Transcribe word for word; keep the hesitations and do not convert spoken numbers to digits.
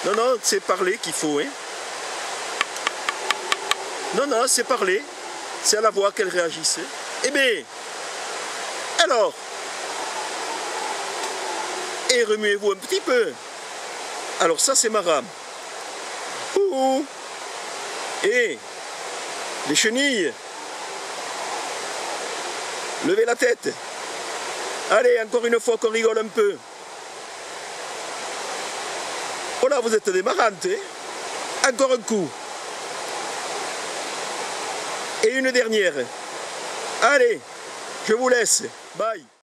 Non, non, c'est parler qu'il faut, hein. Non, non, c'est parler. C'est à la voix qu'elle réagisse. Eh bien, alors, et remuez-vous un petit peu. Alors ça, c'est ma rame. Ouh. Et les chenilles. Levez la tête. Allez, encore une fois qu'on rigole un peu. Oh là, vous êtes des marrantes, hein? Encore un coup. Et une dernière. Allez, je vous laisse. Bye.